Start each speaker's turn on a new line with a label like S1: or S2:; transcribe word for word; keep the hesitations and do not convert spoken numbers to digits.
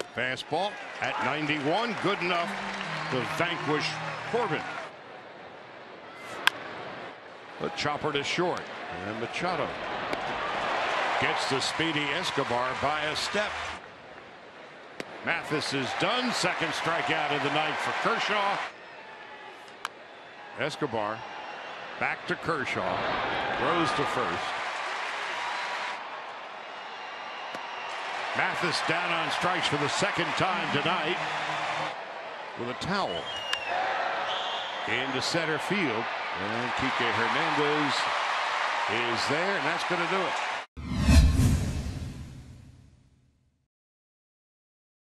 S1: Fastball at ninety-one, good enough to vanquish Corbin. The chopper to short, and Machado gets the speedy Escobar by a step. Mathis is done. Second strikeout of the night for Kershaw. Escobar back to Kershaw, throws to first. Mathis down on strikes for the second time tonight with a towel into center field, and Kike Hernandez is there, and that's going to do it.